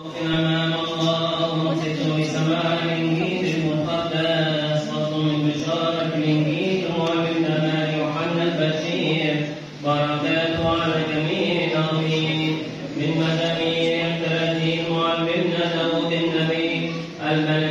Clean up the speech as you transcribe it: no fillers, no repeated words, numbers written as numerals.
أمام الله ومسك بسماع الإنجيل المقدس فصل من بشارة الإنجيل ومن يوحنا البشير بركاته على جميع آمين. من مزامير 30 معلمنا داود النبي الملك